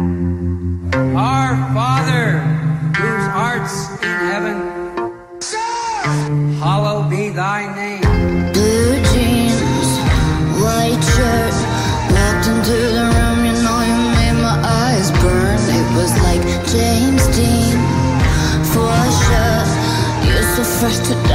Our Father, whose art's in heaven, hallowed be thy name. Blue jeans, white shirt, walked into the room, you know you made my eyes burn. It was like James Dean, for sure. You're so fresh to